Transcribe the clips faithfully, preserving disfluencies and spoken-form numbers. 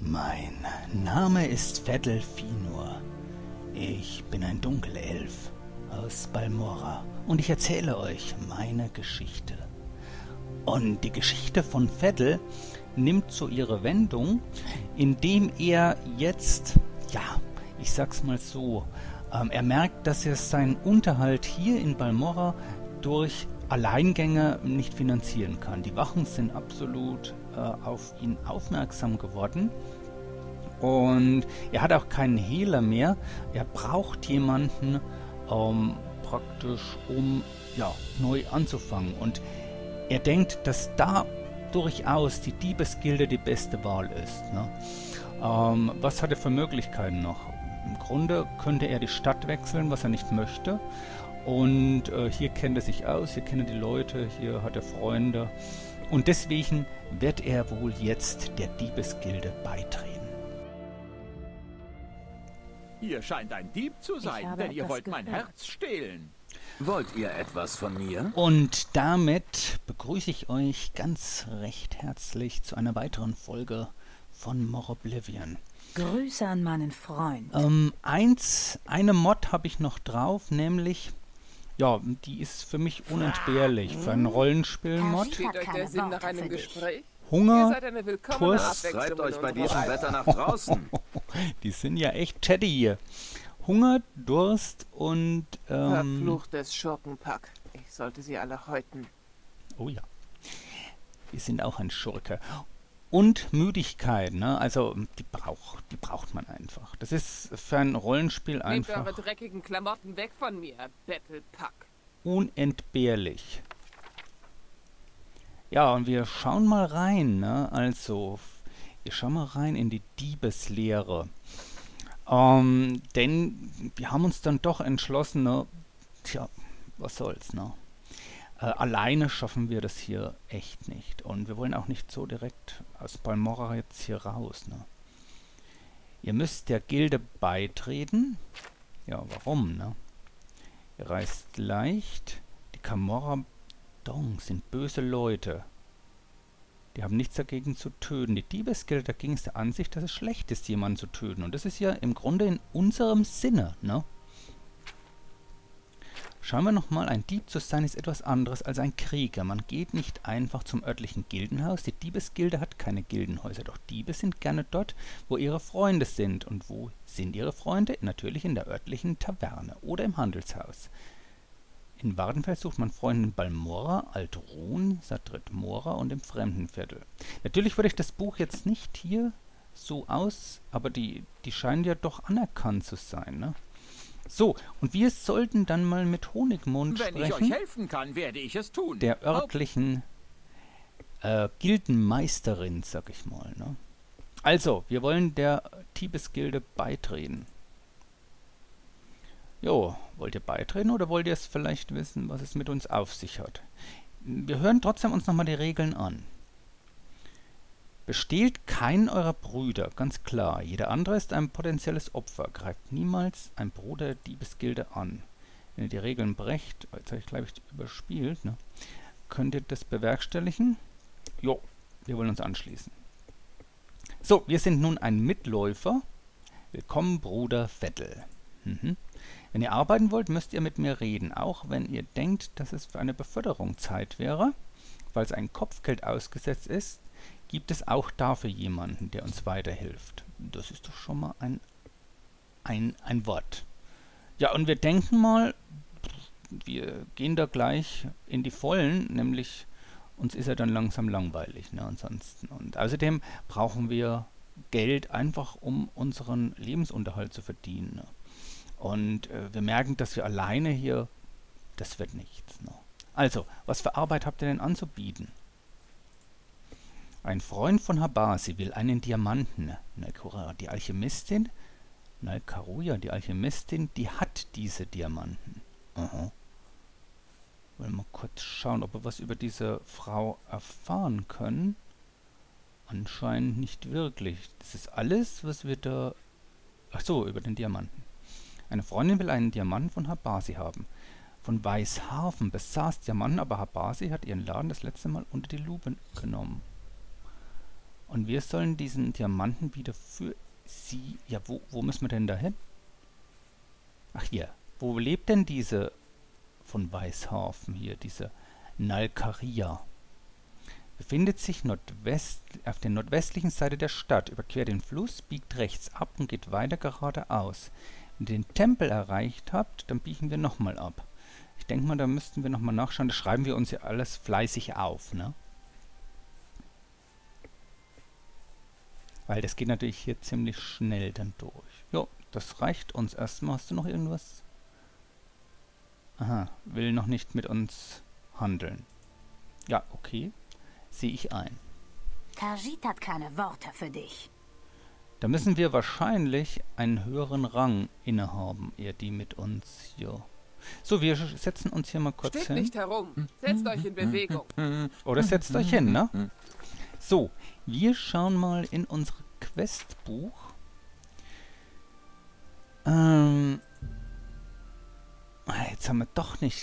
Mein Name ist Vettel Finur. Ich bin ein Dunkelelf aus Balmora und ich erzähle euch meine Geschichte. Und die Geschichte von Vettel nimmt so ihre Wendung, indem er jetzt, ja, ich sag's mal so, ähm, er merkt, dass er seinen Unterhalt hier in Balmora durch Alleingänge nicht finanzieren kann. Die Wachen sind absolut äh, auf ihn aufmerksam geworden und er hat auch keinen Hehler mehr. Er braucht jemanden ähm, praktisch, um ja, neu anzufangen, und er denkt, dass da durchaus die Diebesgilde die beste Wahl ist. Ne? Ähm, was hat er für Möglichkeiten noch? Im Grunde könnte er die Stadt wechseln, was er nicht möchte. Und äh, hier kennt er sich aus, hier kennt er die Leute, hier hat er Freunde. Und deswegen wird er wohl jetzt der Diebesgilde beitreten. Ihr scheint ein Dieb zu sein, denn ihr wollt mein Herz stehlen. Wollt ihr etwas von mir? Und damit begrüße ich euch ganz recht herzlich zu einer weiteren Folge von More Oblivion. Grüße an meinen Freund. Ähm, eins, eine Mod habe ich noch drauf, nämlich, ja, die ist für mich unentbehrlich. Für einen Rollenspiel-Mod. Steht euch der Sinn nach einem Gespräch? Hunger, Ihr seid eine willkommene Durst. Abwechslung Treibt euch in bei unserer diesem Welt. Wetter nach draußen. Die sind ja echt chatty hier. Hunger, Durst und, ähm, Verfluchtes Schurkenpack. Ich sollte sie alle häuten. oh ja, wir sind auch ein Schurke. Und Müdigkeit, ne? Also die braucht, die braucht man einfach. Das ist für ein Rollenspiel Nehmt einfach eure dreckigen Klamotten weg von mir, Bettelpack. unentbehrlich. Ja, und wir schauen mal rein, ne? Also, wir schauen mal rein in die Diebeslehre. Ähm, denn wir haben uns dann doch entschlossen, ne? Tja, was soll's, ne? Äh, alleine schaffen wir das hier echt nicht. Und wir wollen auch nicht so direkt aus Balmora jetzt hier raus, ne? Ihr müsst der Gilde beitreten. Ja, warum, ne? Ihr reist leicht. Die Camorra Dong sind böse Leute. Die haben nichts dagegen zu töten. Die Diebesgilde dagegen ist der Ansicht, dass es schlecht ist, jemanden zu töten. Und das ist ja im Grunde in unserem Sinne, ne? Schauen wir nochmal, ein Dieb zu sein ist etwas anderes als ein Krieger. Man geht nicht einfach zum örtlichen Gildenhaus. Die Diebesgilde hat keine Gildenhäuser, doch Diebe sind gerne dort, wo ihre Freunde sind. Und wo sind ihre Freunde? Natürlich in der örtlichen Taverne oder im Handelshaus. In Wardenfeld sucht man Freunde in Balmora, Altruhn, Sadrit Mora und im Fremdenviertel. Natürlich würde ich das Buch jetzt nicht hier so aus, aber die, die scheinen ja doch anerkannt zu sein, ne? So, und wir sollten dann mal mit Honigmund Wenn ich euch sprechen, helfen kann, werde ich es tun. der örtlichen äh, Gildenmeisterin, sag ich mal, ne? Also, wir wollen der Diebesgilde beitreten. Jo, wollt ihr beitreten oder wollt ihr es vielleicht wissen, was es mit uns auf sich hat? Wir hören trotzdem uns nochmal die Regeln an. Bestehlt keinen eurer Brüder, ganz klar. Jeder andere ist ein potenzielles Opfer. Greift niemals ein Bruder der Diebesgilde an. Wenn ihr die Regeln brecht, jetzt habe ich glaube ich überspielt, ne? Könnt ihr das bewerkstelligen? Jo, wir wollen uns anschließen. So, wir sind nun ein Mitläufer. Willkommen, Bruder Vettel. Mhm. Wenn ihr arbeiten wollt, müsst ihr mit mir reden, auch wenn ihr denkt, dass es für eine Beförderung Zeit wäre. Falls ein Kopfgeld ausgesetzt ist, gibt es auch dafür jemanden, der uns weiterhilft. Das ist doch schon mal ein, ein, ein Wort. Ja, und wir denken mal, wir gehen da gleich in die Vollen, nämlich uns ist ja dann langsam langweilig, ne, ansonsten. Und außerdem brauchen wir Geld einfach, um unseren Lebensunterhalt zu verdienen, ne? Und äh, wir merken, dass wir alleine hier, das wird nichts, ne? Also, was für Arbeit habt ihr denn anzubieten? Ein Freund von Habasi will einen Diamanten. Nalkura, die Alchemistin, Nalkaruja, die Alchemistin, die hat diese Diamanten. Aha. Wollen wir mal kurz schauen, ob wir was über diese Frau erfahren können. Anscheinend nicht wirklich. Das ist alles, was wir da... Ach so, über den Diamanten. Eine Freundin will einen Diamanten von Habasi haben. Von Weißhafen besaß Diamanten, aber Habasi hat ihren Laden das letzte Mal unter die Lupe genommen. Und wir sollen diesen Diamanten wieder für sie... Ja, wo, wo müssen wir denn da hin? Ach hier. Wo lebt denn diese von Weißhafen hier, diese Nalkaria? Befindet sich Nordwest, auf der nordwestlichen Seite der Stadt, überquert den Fluss, biegt rechts ab und geht weiter geradeaus. Wenn ihr den Tempel erreicht habt, dann biegen wir nochmal ab. Ich denke mal, da müssten wir nochmal nachschauen. Das schreiben wir uns ja alles fleißig auf, ne? Weil das geht natürlich hier ziemlich schnell dann durch. Jo, das reicht uns erstmal. Hast du noch irgendwas? Aha, will noch nicht mit uns handeln. Ja, okay. Sehe ich ein. Khajiit hat keine Worte für dich. Da müssen wir wahrscheinlich einen höheren Rang innehaben, ehe die mit uns hier... So, wir setzen uns hier mal kurz Steht hin. nicht herum. Setzt euch in Bewegung. Oder setzt euch hin, ne? So, wir schauen mal in unser Questbuch. Ähm... Jetzt haben wir doch nicht...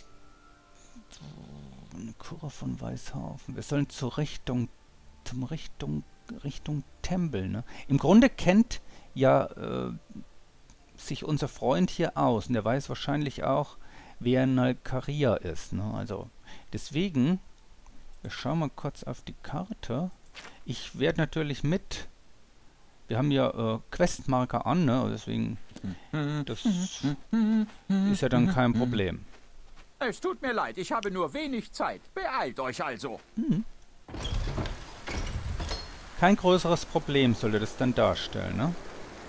Eine Kurve von Weißhafen. Wir sollen zur Richtung... Zum Richtung... Richtung Tempel, ne? Im Grunde kennt ja äh, sich unser Freund hier aus. Und der weiß wahrscheinlich auch, wer Nalkaria ist, ne? Also, deswegen... Wir schauen mal kurz auf die Karte. Ich werde natürlich mit... Wir haben ja äh, Questmarker an, ne? Deswegen... Das ist ja dann kein Problem. Es tut mir leid, ich habe nur wenig Zeit. Beeilt euch also. Mhm. Kein größeres Problem sollte das dann darstellen, ne?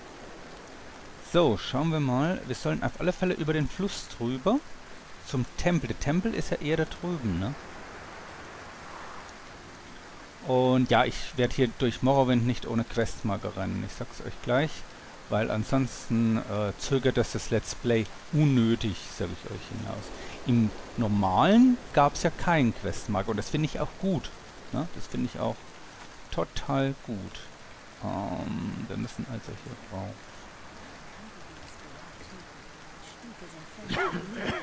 So, schauen wir mal. Wir sollen auf alle Fälle über den Fluss drüber zum Tempel. Der Tempel ist ja eher da drüben, ne? Und ja, ich werde hier durch Morrowind nicht ohne Questmarker rennen. Ich sag's euch gleich, weil ansonsten äh, zögert das das Let's Play unnötig, sage ich euch hinaus. Im Normalen gab es ja keinen Questmarker und das finde ich auch gut. Ne? Das finde ich auch total gut. Ähm, wir müssen also hier rauf.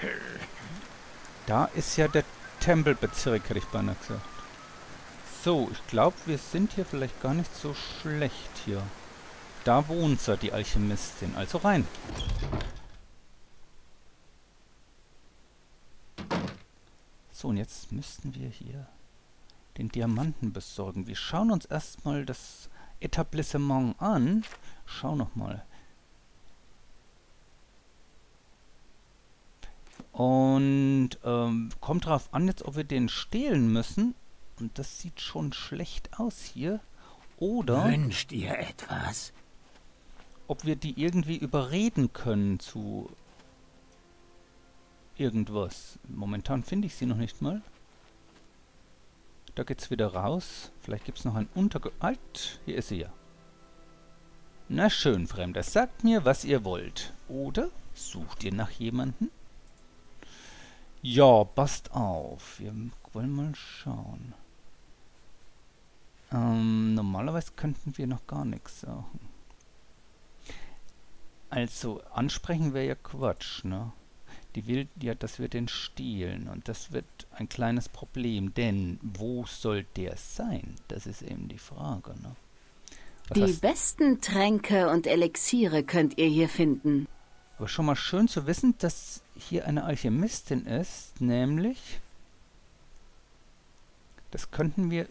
Da ist ja der Tempelbezirk, hätte ich beinahe gesagt. So, ich glaube, wir sind hier vielleicht gar nicht so schlecht hier. Da wohnt sie, die Alchemistin. Also rein. So, und jetzt müssten wir hier den Diamanten besorgen. Wir schauen uns erstmal das Etablissement an. Schau nochmal. Und ähm, kommt drauf an jetzt, ob wir den stehlen müssen. Und das sieht schon schlecht aus hier. Oder Wünscht ihr etwas? ob wir die irgendwie überreden können zu irgendwas. Momentan finde ich sie noch nicht mal. Da geht's wieder raus. Vielleicht gibt es noch ein Unterge... Halt, hier ist sie ja. Na schön, Fremder, sagt mir, was ihr wollt. Oder sucht ihr nach jemanden? Ja, passt auf. Wir wollen mal schauen. Ähm, normalerweise könnten wir noch gar nichts sagen. Also, ansprechen wäre ja Quatsch, ne? Die will ja, dass wir den stehlen. Und das wird ein kleines Problem. Denn, wo soll der sein? Das ist eben die Frage, ne? Was Die hast... besten Tränke und Elixiere könnt ihr hier finden. Aber schon mal schön zu wissen, dass hier eine Alchemistin ist, nämlich... Das könnten wir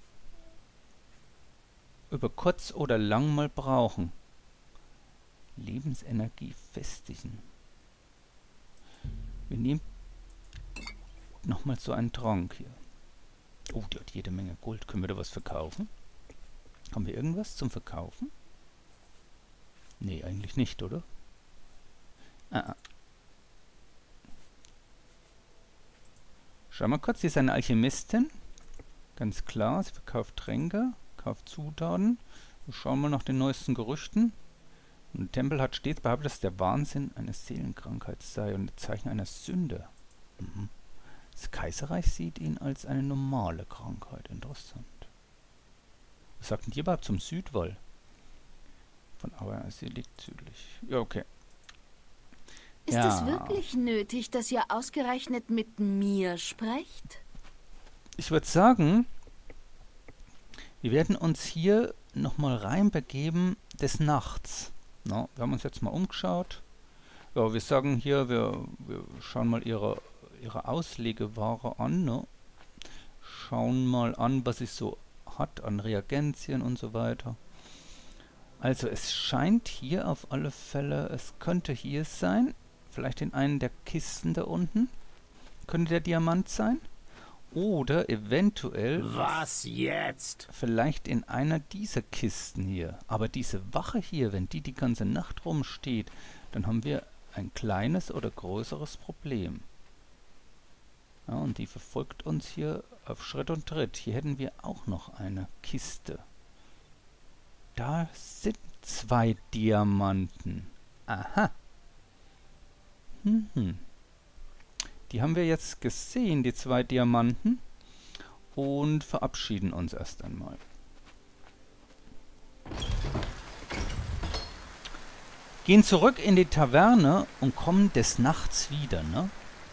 über kurz oder lang mal brauchen. Lebensenergie festigen. Wir nehmen nochmal so einen Trank hier. Oh, die hat jede Menge Gold. Können wir da was verkaufen? Haben wir irgendwas zum Verkaufen? Nee, eigentlich nicht, oder? Ah, ah. Schau mal kurz, sie ist eine Alchemistin. Ganz klar, sie verkauft Tränke, kauft Zutaten. Wir schauen mal nach den neuesten Gerüchten. Und der Tempel hat stets behauptet, dass der Wahnsinn eine Seelenkrankheit sei und ein Zeichen einer Sünde. Mhm. Das Kaiserreich sieht ihn als eine normale Krankheit. Interessant. Was sagt denn die überhaupt zum Südwall? Von aber sie liegt südlich. Ja, okay. Ist Ja. es wirklich nötig, dass ihr ausgerechnet mit mir sprecht? Ich würde sagen, Wir werden uns hier nochmal reinbegeben des Nachts. Na, wir haben uns jetzt mal umgeschaut. Ja, wir sagen hier, wir, wir schauen mal ihre, ihre Auslegeware an. Ne? Schauen mal an, was sie so hat an Reagenzien und so weiter. Also es scheint hier auf alle Fälle, es könnte hier sein, vielleicht in einen der Kisten da unten, könnte der Diamant sein. Oder eventuell... Was jetzt? Vielleicht in einer dieser Kisten hier. Aber diese Wache hier, wenn die die ganze Nacht rumsteht, dann haben wir ein kleines oder größeres Problem. Ja, und die verfolgt uns hier auf Schritt und Tritt. Hier hätten wir auch noch eine Kiste. Da sind zwei Diamanten. Aha. Mhm. Die haben wir jetzt gesehen, die zwei Diamanten. Und verabschieden uns erst einmal. Gehen zurück in die Taverne und kommen des Nachts wieder, ne?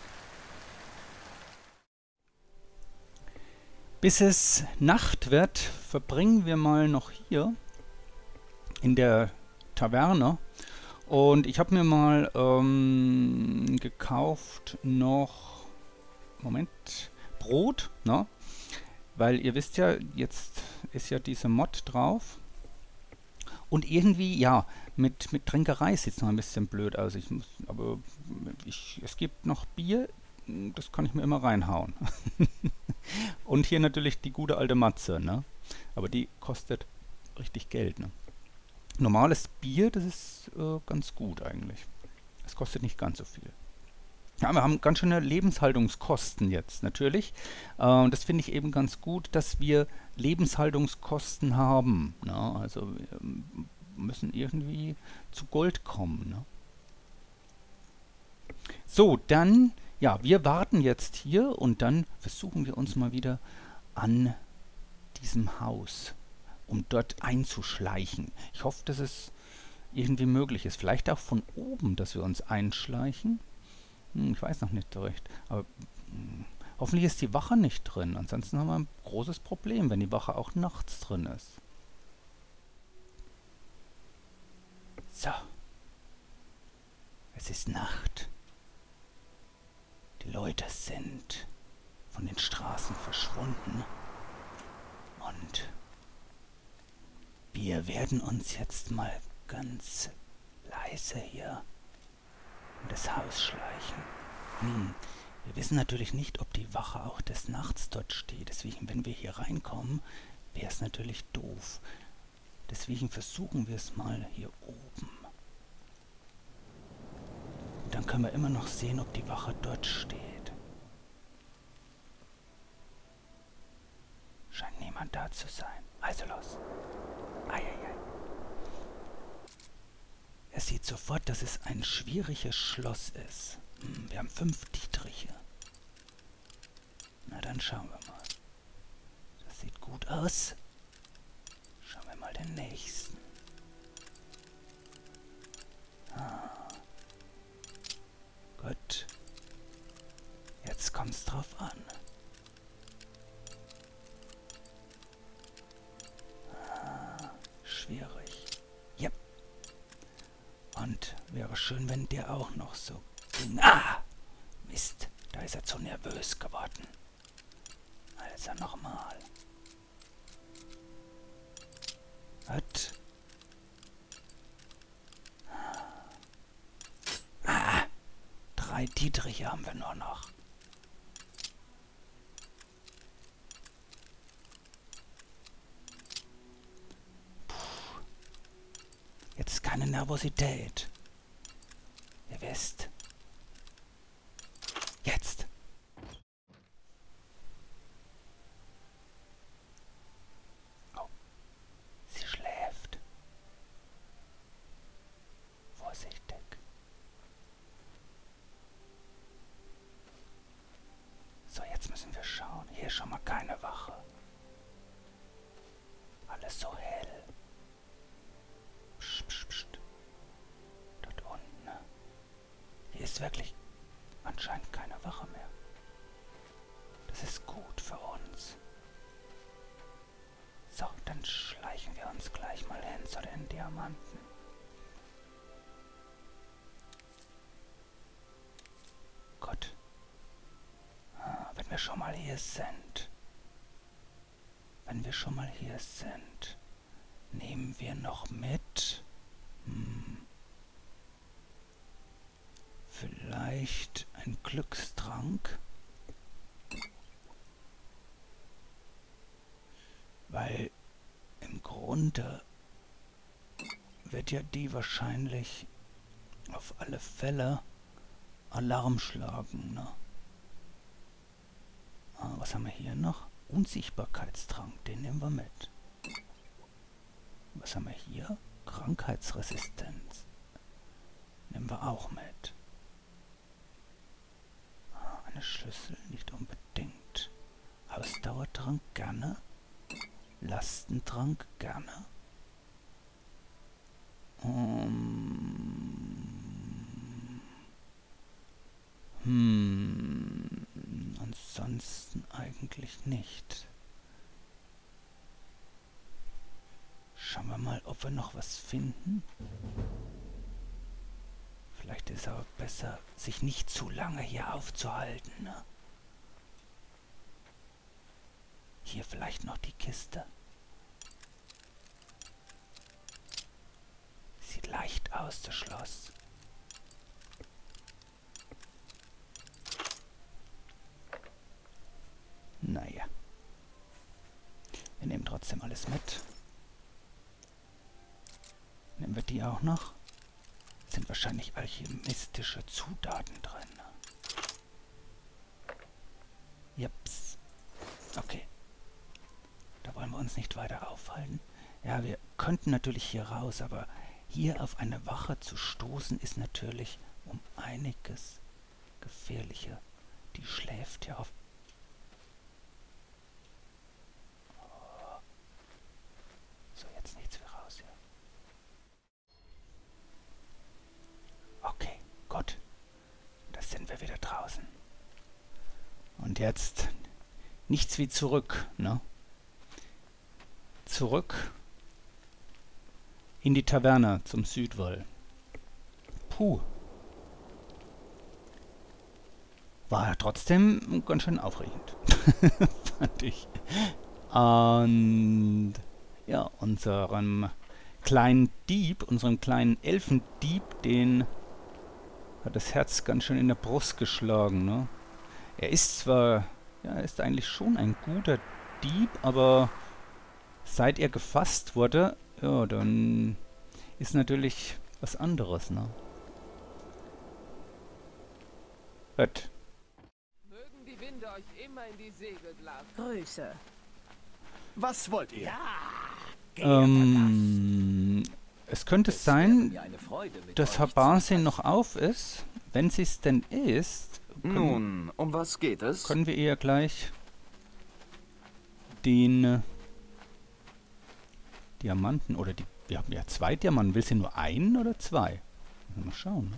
Bis es Nacht wird, verbringen wir mal noch hier in der Taverne. Und ich habe mir mal ähm, gekauft noch, Moment, Brot, ne? Weil ihr wisst ja, jetzt ist ja diese Mod drauf. Und irgendwie, ja, mit, mit Trinkerei sieht es noch ein bisschen blöd aus. Ich muss, aber ich, es gibt noch Bier, das kann ich mir immer reinhauen. Und hier natürlich die gute alte Matze, ne? Aber die kostet richtig Geld, ne? Normales Bier, das ist äh, ganz gut eigentlich. Es kostet nicht ganz so viel. Ja, wir haben ganz schöne Lebenshaltungskosten jetzt, natürlich. Äh, und das finde ich eben ganz gut, dass wir Lebenshaltungskosten haben. Ne? Also wir müssen irgendwie zu Gold kommen. Ne? So, dann, ja, wir warten jetzt hier und dann versuchen wir uns mal wieder an diesem Haus, um dort einzuschleichen. Ich hoffe, dass es irgendwie möglich ist. Vielleicht auch von oben, dass wir uns einschleichen. Hm, ich weiß noch nicht so recht. Aber hm, hoffentlich ist die Wache nicht drin. Ansonsten haben wir ein großes Problem, wenn die Wache auch nachts drin ist. So. Es ist Nacht. Die Leute sind von den Straßen verschwunden. Und wir werden uns jetzt mal ganz leise hier in das Haus schleichen. Hm. Wir wissen natürlich nicht, ob die Wache auch des Nachts dort steht. Deswegen, wenn wir hier reinkommen, wäre es natürlich doof. Deswegen versuchen wir es mal hier oben. Und dann können wir immer noch sehen, ob die Wache dort steht. Scheint niemand da zu sein. Also los. Eieiei. Er sieht sofort, dass es ein schwieriges Schloss ist. Hm, wir haben fünf Dietriche. Na, dann schauen wir mal. Das sieht gut aus. Schauen wir mal den nächsten. Ah. Gut. Jetzt kommt's drauf an. Ah, schwierig. Yep. Und wäre schön, wenn der auch noch so ging. Ah! Mist, da ist er zu nervös geworden. Also nochmal. Was? Ah! Drei Dietriche haben wir nur noch. Puh. Jetzt keine Nervosität. Ihr wisst. Jetzt. Oh. Sie schläft. Vorsichtig. So, jetzt müssen wir schauen. Hier ist schon mal keine Wache. Alles so hell. Psst, psst, psst. Dort unten. Ne? Hier ist wirklich anscheinend keine Wache mehr. Das ist gut für uns. So, den Diamanten. Gut. Ah, wenn wir schon mal hier sind. Wenn wir schon mal hier sind, nehmen wir noch mit. Hm. Vielleicht ein Glückstrank. Weil im Grunde wird ja die wahrscheinlich auf alle Fälle Alarm schlagen, ne? Ah, was haben wir hier noch? Unsichtbarkeitstrank, den nehmen wir mit. Was haben wir hier? Krankheitsresistenz. Nehmen wir auch mit. Ah, eine Schlüssel, nicht unbedingt. Ausdauertrank, gerne. Lastentrank, gerne. Um, hm, ansonsten eigentlich nicht. Schauen wir mal, ob wir noch was finden. Vielleicht ist es aber besser, sich nicht zu lange hier aufzuhalten, ne? Hier vielleicht noch die Kiste. Sieht leicht aus, das Schloss. Naja. Wir nehmen trotzdem alles mit. Nehmen wir die auch noch? Sind wahrscheinlich alchemistische Zutaten drin. Jeps. Okay. Da wollen wir uns nicht weiter aufhalten. Ja, wir könnten natürlich hier raus, aber hier auf eine Wache zu stoßen ist natürlich um einiges gefährlicher. Die schläft ja auf... Oh. So, jetzt nichts für raus, ja. Okay, gut. Da sind wir wieder draußen. Und jetzt nichts wie zurück, ne? Zurück in die Taverne zum Südwall. Puh. War trotzdem ganz schön aufregend. Fand ich. Und ja, unserem kleinen Dieb, unserem kleinen Elfendieb, den hat das Herz ganz schön in der Brust geschlagen, ne? Er ist zwar, ja, er ist eigentlich schon ein guter Dieb, aber seit er gefasst wurde, ja, dann ist natürlich was anderes, ne? Gut. Mögen die Winde euch immer in die Segel blasen. Grüße. Was wollt ihr? Ähm, es könnte sein, dass Habasin noch auf ist. Wenn sie es denn ist, können, Nun, um was geht es? können wir ihr gleich den äh, Diamanten oder die... Wir haben ja zwei Diamanten. Will sie nur einen oder zwei? Mal schauen. Ne?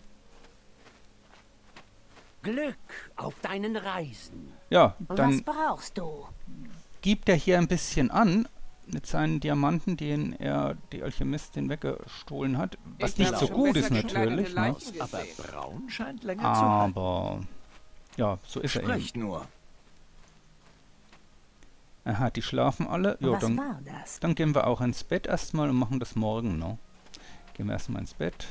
Glück auf deinen Reisen. Ja, Was dann brauchst du? gibt er hier ein bisschen an mit seinen Diamanten, den er, die Alchemistin weggestohlen hat. Was Ich nicht habe so schon gut besser ist gekleidete natürlich. Ne? Leichen Aber gesehen. braun scheint länger zu halten. Aber ja, so ist er eben. Sprecht nur. Aha, die schlafen alle. Ja, Was dann, war das? dann gehen wir auch ins Bett erstmal und machen das morgen, ne? Gehen wir erstmal ins Bett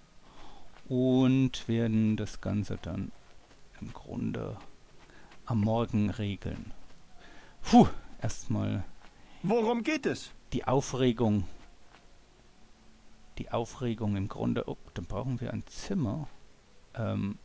und werden das Ganze dann im Grunde am Morgen regeln. Puh, erstmal Worum geht es? die Aufregung. Die Aufregung im Grunde. Oh, dann brauchen wir ein Zimmer. Ähm,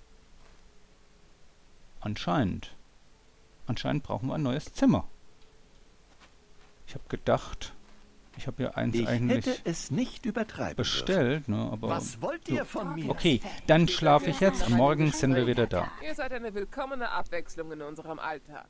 anscheinend. Anscheinend brauchen wir ein neues Zimmer. Ich habe gedacht, ich habe ja eins Ich eigentlich hätte es nicht übertreiben bestellt, ne, dürfen. aber... Was wollt ihr von mir? Okay, dann schlafe ich jetzt. Morgen sind wir wieder da. Ihr seid eine willkommene Abwechslung in unserem Alltag.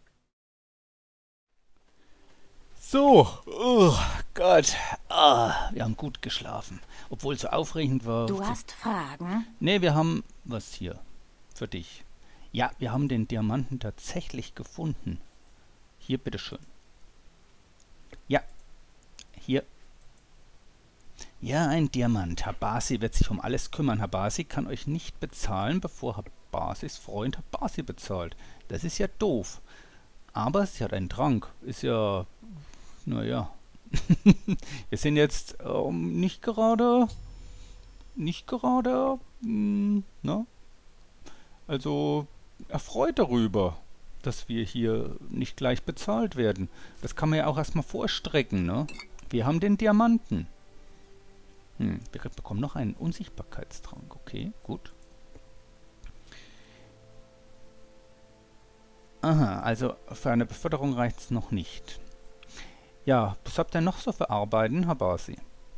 So, oh Gott, ah, wir haben gut geschlafen, obwohl es so aufregend war. Du hast Fragen? Nee, wir haben was hier für dich. Ja, wir haben den Diamanten tatsächlich gefunden. Hier, bitteschön. Ja, hier. Ja, ein Diamant. Habasi wird sich um alles kümmern. Habasi kann euch nicht bezahlen, bevor Habasis Freund Habasi bezahlt. Das ist ja doof. Aber sie hat einen Trank. Ist ja... Naja. Wir sind jetzt ähm, nicht gerade... Nicht gerade... Mh, ne? Also erfreut darüber, dass wir hier nicht gleich bezahlt werden. Das kann man ja auch erstmal vorstrecken, ne? Wir haben den Diamanten. Hm, wir bekommen noch einen Unsichtbarkeitstrank. Okay, gut. Aha, also für eine Beförderung reicht es noch nicht. Ja, was habt ihr noch so für Arbeiten, Habasi?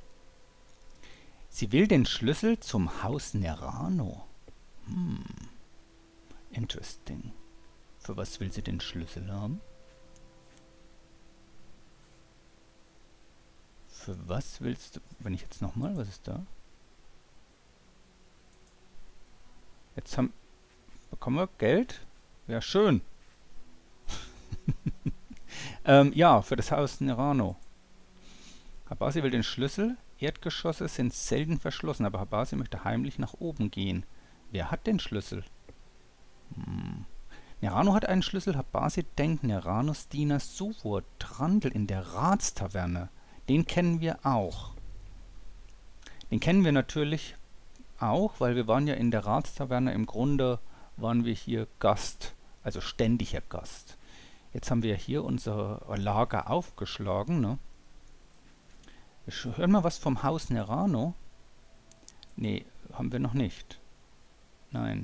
Sie will den Schlüssel zum Haus Nerano. Hm, interesting. Für was will sie den Schlüssel haben? Für was willst du... Wenn ich jetzt nochmal... Was ist da? Jetzt haben... Bekommen wir Geld? Ja, schön. ähm, ja, für das Haus Nerano. Habasi will den Schlüssel. Erdgeschosse sind selten verschlossen, aber Habasi möchte heimlich nach oben gehen. Wer hat den Schlüssel? Hm. Nerano hat einen Schlüssel. Habasi denkt, Neranos Diener Suvor Trandl in der Ratstaverne. Den kennen wir auch. Den kennen wir natürlich auch, weil wir waren ja in der Ratstaverne. Im Grunde waren wir hier Gast, also ständiger Gast. Jetzt haben wir hier unser Lager aufgeschlagen, ne? Wir hören mal was vom Haus Nerano. Nee, haben wir noch nicht. Nein.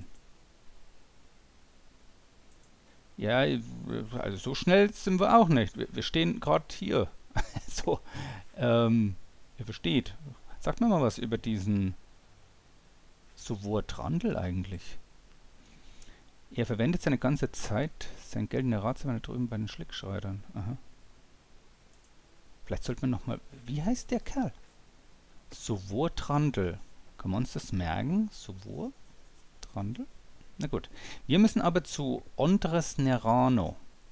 Ja, also so schnell sind wir auch nicht. Wir, wir stehen gerade hier. So, ähm, ihr versteht. Sagt mir mal was über diesen Suvor Trandl eigentlich. Er verwendet seine ganze Zeit sein Geld in der Ratstaverne drüben bei den Schlickschreitern. Aha. Vielleicht sollten wir nochmal... Wie heißt der Kerl? Suvor Trandl. Können wir uns das merken? Suvor Trandl? Na gut. Wir müssen aber zu Ondres Nerano.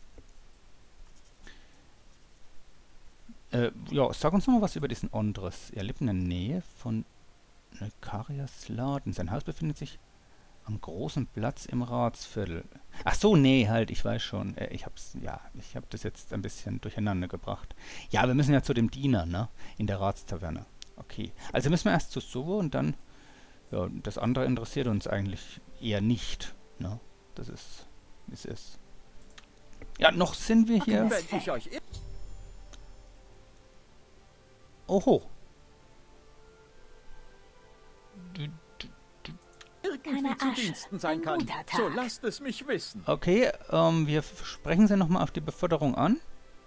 Äh, ja, sag uns noch mal was über diesen Ondres. Er lebt in der Nähe von Nekarias Laden. Sein Haus befindet sich am großen Platz im Ratsviertel. Ach so, nee, halt, ich weiß schon. Äh, ich hab's, ja, ich hab das jetzt ein bisschen durcheinander gebracht. Ja, wir müssen ja zu dem Diener, ne? In der Ratstaverne. Okay. Also müssen wir erst zu Suvor und dann... Ja, das andere interessiert uns eigentlich eher nicht, ne? Das ist, wie es ist. Ja, noch sind wir hier... Wenn ich euch Oho. irgendwie zu Diensten sein kann, so lasst es mich wissen. Okay, ähm, wir sprechen Sie nochmal auf die Beförderung an.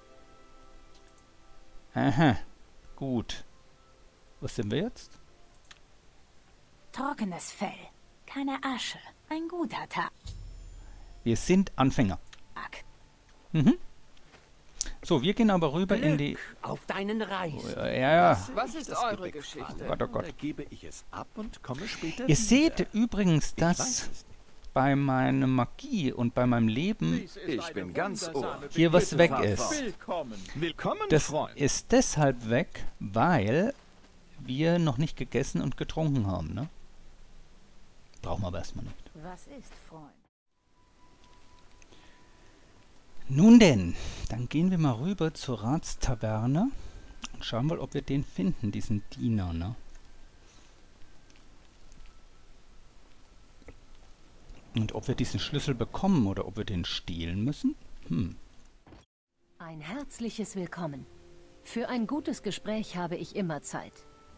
Aha, gut. Was sind wir jetzt? Trockenes Fell, keine Asche, ein guter Tag. Wir sind Anfänger. Mhm. So, wir gehen aber rüber Glück in die... auf deinen Reisen. Oh, ja, ja. Was ist Das eure Gebäck Geschichte? falle, Gott, oh Gott. dann gebe ich es ab und komme später Ihr wieder. seht übrigens, Ich weiß dass es nicht. bei meiner Magie und bei meinem Leben Dies ist Ich eine bin ganz wundersame ohr. hier was Bitte, weg Papa. ist. Willkommen. Willkommen, Das Freund. ist deshalb weg, weil wir noch nicht gegessen und getrunken haben, ne? Brauchen wir aber erstmal nicht. Was ist, Freund? Nun denn, dann gehen wir mal rüber zur Ratstaverne und schauen mal, ob wir den finden, diesen Diener, ne? Und ob wir diesen Schlüssel bekommen oder ob wir den stehlen müssen? Hm. Ein herzliches Willkommen. Für ein gutes Gespräch habe ich immer Zeit.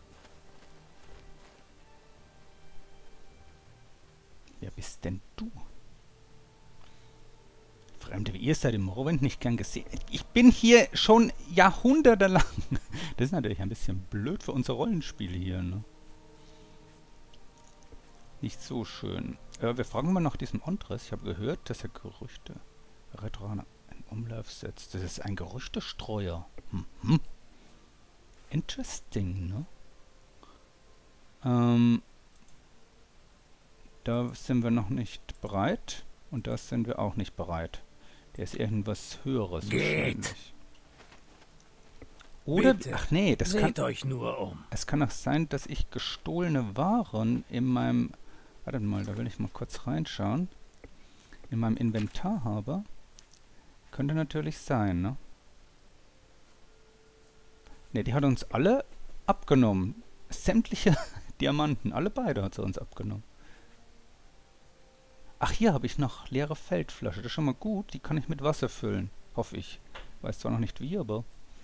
Wer bist denn du? Fremde wie ihr seid im Morrowind nicht gern gesehen. Ich bin hier schon jahrhundertelang. Das ist natürlich ein bisschen blöd für unsere Rollenspiele hier, ne? Nicht so schön. Äh, wir fragen mal nach diesem Ondres. Ich habe gehört, dass er Gerüchte Retroner in Umlauf setzt. Das ist ein Gerüchtestreuer. Mhm. Interesting, ne? Ähm, da sind wir noch nicht bereit. Und da sind wir auch nicht bereit. Der ist irgendwas Höheres Geht. wahrscheinlich. Oder, Bitte, ach nee, das kann, seht euch nur um. es kann auch sein, dass ich gestohlene Waren in meinem, warte mal, da will ich mal kurz reinschauen, in meinem Inventar habe. Könnte natürlich sein, ne? Ne, die hat uns alle abgenommen. Sämtliche Diamanten, alle beide hat sie uns abgenommen. Ach, hier habe ich noch leere Feldflasche. Das ist schon mal gut. Die kann ich mit Wasser füllen. Hoffe ich. Weiß zwar noch nicht wie, aber...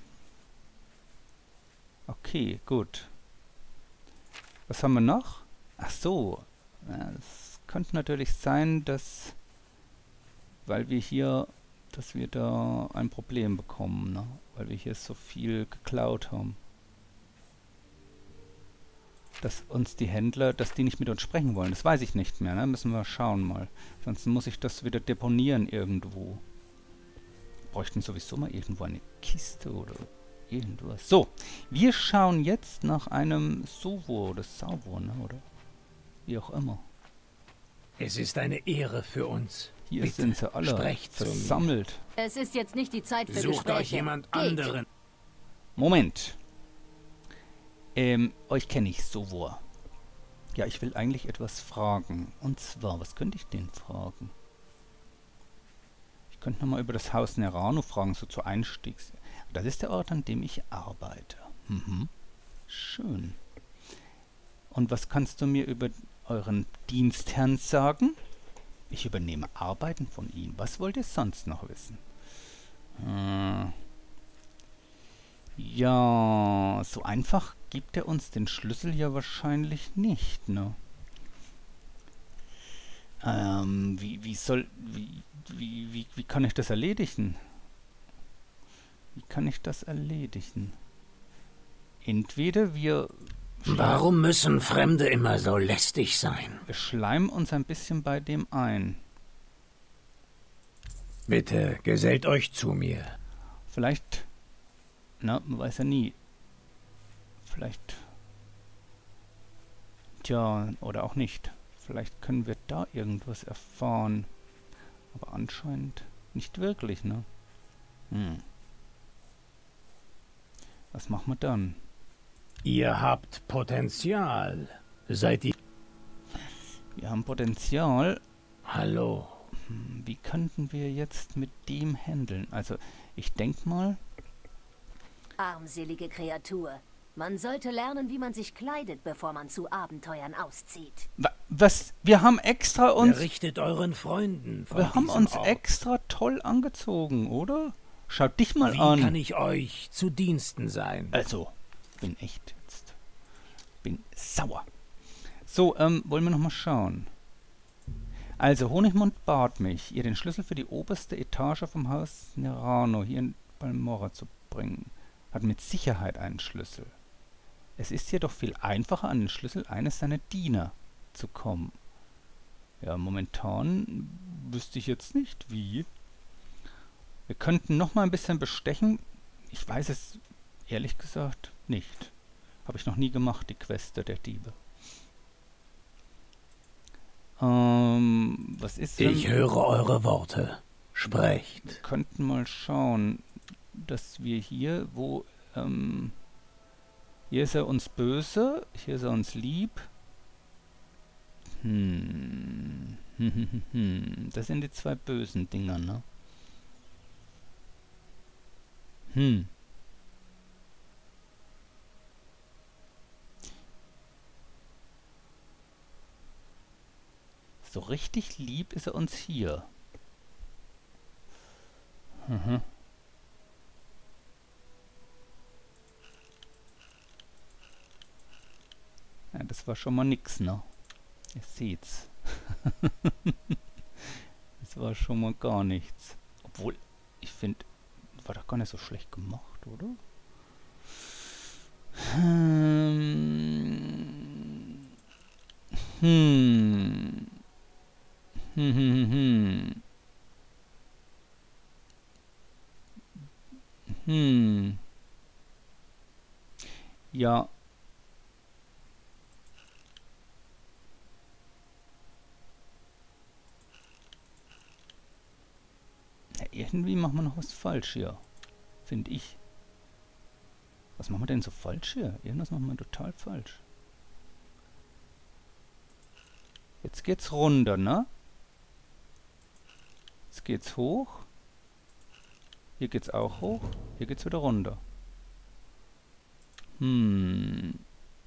Okay, gut. Was haben wir noch? Ach so. Ja, es könnte natürlich sein, dass... Weil wir hier... dass wir da ein Problem bekommen, ne? Weil wir hier so viel geklaut haben. Dass uns die Händler, dass die nicht mit uns sprechen wollen. Das weiß ich nicht mehr, ne? Müssen wir schauen mal. Sonst muss ich das wieder deponieren irgendwo. Wir bräuchten sowieso mal irgendwo eine Kiste oder irgendwas. So, wir schauen jetzt nach einem Sovo oder Savo, ne? Oder wie auch immer. Es ist eine Ehre für uns. Hier Bitte, sind sie alle sprecht zu mir. versammelt. Es ist jetzt nicht die Zeit für Sucht Gespräche. euch jemand Geht. anderen. Moment. Ähm, euch kenne ich Sovo. Ja, ich will eigentlich etwas fragen. Und zwar, was könnte ich denn fragen? Ich könnte nochmal über das Haus Nerano fragen, so zu Einstiegs. Das ist der Ort, an dem ich arbeite. Mhm. Schön. Und was kannst du mir über euren Dienstherrn sagen? Ich übernehme Arbeiten von ihm. Was wollt ihr sonst noch wissen? Äh, ja, so einfach gibt er uns den Schlüssel ja wahrscheinlich nicht, ne? Ähm, wie, wie soll, wie, wie, wie, wie kann ich das erledigen? Wie kann ich das erledigen? Entweder wir... Warum müssen Fremde immer so lästig sein? Wir schleimen uns ein bisschen bei dem ein. Bitte, gesellt euch zu mir. Vielleicht, na, man weiß ja nie. Vielleicht, tja, oder auch nicht. Vielleicht können wir da irgendwas erfahren. Aber anscheinend nicht wirklich, ne? Hm. Was machen wir dann? Ihr habt Potenzial. Seid ihr... Wir haben Potenzial. Hallo. Hm, wie könnten wir jetzt mit dem handeln? Also, ich denke mal... Armselige Kreatur. Man sollte lernen, wie man sich kleidet, bevor man zu Abenteuern auszieht. Wa was? Wir haben extra uns... Berichtet euren Freunden von Wir haben diesem uns Ort. extra toll angezogen, oder? Schaut dich mal Wie an. kann ich euch zu Diensten sein? Also, bin echt jetzt... Bin sauer. So, ähm, wollen wir noch mal schauen. Also, Honigmund bat mich, ihr den Schlüssel für die oberste Etage vom Haus Nerano hier in Balmorra zu bringen. Hat mit Sicherheit einen Schlüssel. Es ist jedoch viel einfacher, an den Schlüssel eines seiner Diener zu kommen. Ja, momentan wüsste ich jetzt nicht, wie. Wir könnten noch mal ein bisschen bestechen. Ich weiß es ehrlich gesagt nicht. Habe ich noch nie gemacht, die Queste der Diebe. Ähm, was ist denn... Ich höre eure Worte. Sprecht. Wir könnten mal schauen, dass wir hier, wo, ähm, hier ist er uns böse, hier ist er uns lieb. Hm. Das sind die zwei bösen Dinger, ne? Hm. So richtig lieb ist er uns hier. Mhm. Ja, das war schon mal nix, ne? Ihr seht's. Das war schon mal gar nichts. Obwohl, ich finde, war doch gar nicht so schlecht gemacht, oder? Hm. Hm. Hm, hm, hm. Hm. Ja. Ja, irgendwie machen wir noch was falsch hier. Finde ich. Was machen wir denn so falsch hier? Irgendwas machen wir total falsch. Jetzt geht's runter, ne? Jetzt geht's hoch. Hier geht's auch hoch. Hier geht's wieder runter. Hm.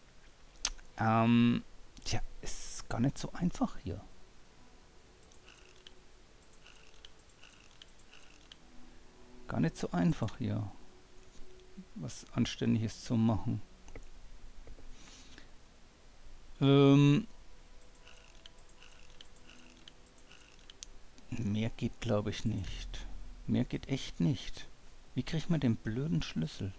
Ähm. Tja, ist gar nicht so einfach hier. Gar nicht so einfach hier, was Anständiges zu machen. Ähm. Mehr geht, glaube ich, nicht. Mehr geht echt nicht. Wie kriegt man den blöden Schlüssel?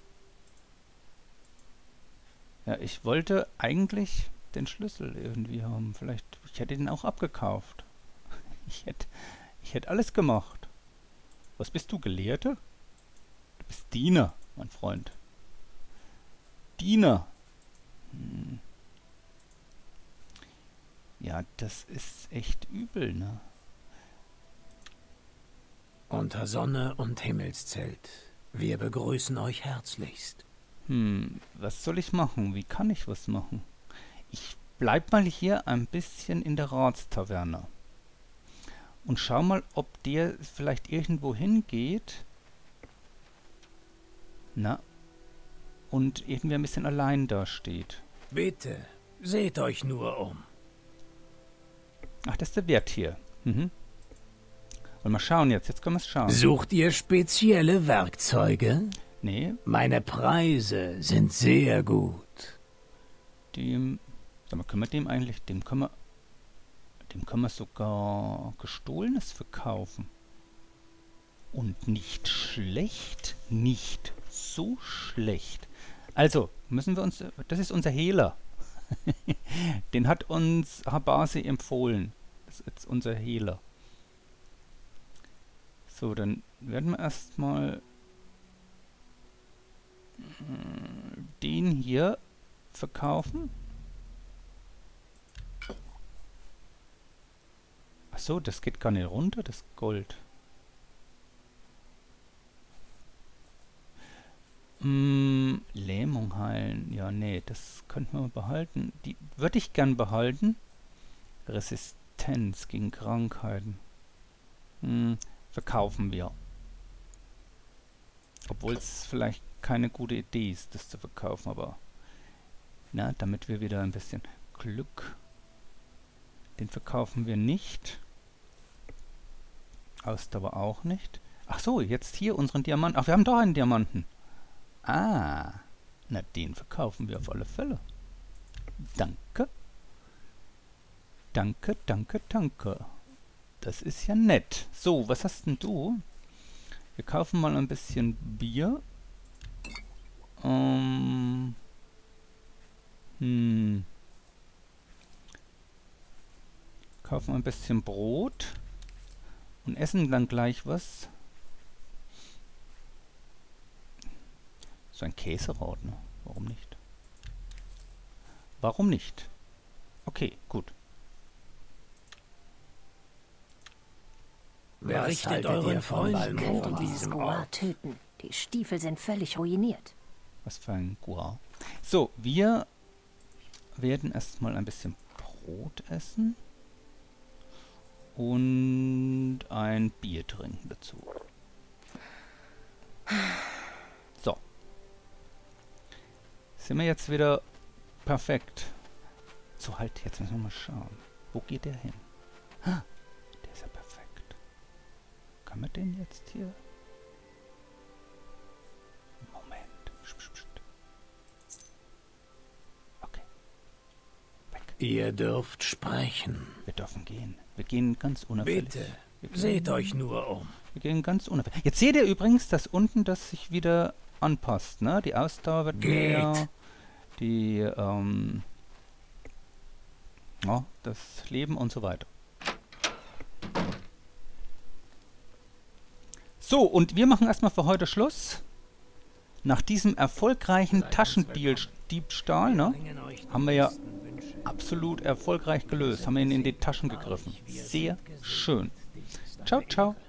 Ja, ich wollte eigentlich den Schlüssel irgendwie haben. Vielleicht, ich hätte den auch abgekauft. Ich hätte, ich hätte alles gemacht. Was bist du, Gelehrte? Du bist Diener, mein Freund. Diener. Hm. Ja, das ist echt übel, ne? Unter Sonne und Himmelszelt. Wir begrüßen euch herzlichst. Hm, was soll ich machen? Wie kann ich was machen? Ich bleib mal hier ein bisschen in der Ratstaverne. Und schau mal, ob der vielleicht irgendwo hingeht. Na. Und irgendwie ein bisschen allein dasteht. Bitte, seht euch nur um. Ach, das ist der Wirt hier. Mhm. Und mal schauen jetzt. Jetzt können wir es schauen. Sucht ihr spezielle Werkzeuge? Nee. Meine Preise sind sehr gut. Dem. Sag mal, können wir dem eigentlich. Dem können wir. Dem können wir sogar Gestohlenes verkaufen. Und nicht schlecht. Nicht so schlecht. Also, müssen wir uns. Das ist unser Hehler. Den hat uns Habasi empfohlen. Das ist jetzt unser Hehler. So, dann werden wir erstmal den hier verkaufen. Achso, das geht gar nicht runter, das Gold. Hm, Lähmung heilen. Ja, nee, das könnten wir behalten. Die würde ich gern behalten. Resistenz gegen Krankheiten. Hm. Verkaufen wir. Obwohl es vielleicht keine gute Idee ist, das zu verkaufen, aber na, damit wir wieder ein bisschen Glück. Den verkaufen wir nicht. Ausdauer auch nicht. Ach so, jetzt hier unseren Diamanten. Ach, wir haben doch einen Diamanten. Ah, na, den verkaufen wir auf alle Fälle. Danke. Danke, danke, danke. Das ist ja nett. So, was hast denn du? Wir kaufen mal ein bisschen Bier. Ähm. Hm. Kaufen ein bisschen Brot. Und essen dann gleich was. So ein Käserot, ne? Warum nicht? Warum nicht? Okay, gut. Berichtet euren Freunden von diesem Ort. Töten. Die Stiefel sind völlig ruiniert. Was für ein Gua. So, wir werden erstmal ein bisschen Brot essen. Und ein Bier trinken dazu. So. Sind wir jetzt wieder perfekt. So, halt, jetzt müssen wir mal schauen. Wo geht der hin? Ah, der ist ja perfekt. Können wir den jetzt hier? Moment. Okay. Weg. Ihr dürft sprechen. Wir dürfen gehen. Wir gehen ganz unauffällig. Bitte, seht euch nur um. Wir gehen ganz unauffällig. Jetzt seht ihr übrigens, dass unten das sich wieder anpasst, ne? Die Ausdauer wird mehr. Die, ähm... ja, das Leben und so weiter. So, und wir machen erstmal für heute Schluss. Nach diesem erfolgreichen Taschendiebstahl, ne? Haben wir ja absolut erfolgreich gelöst. Haben wir ihn in die Taschen gegriffen. Sehr schön. Ciao, ciao.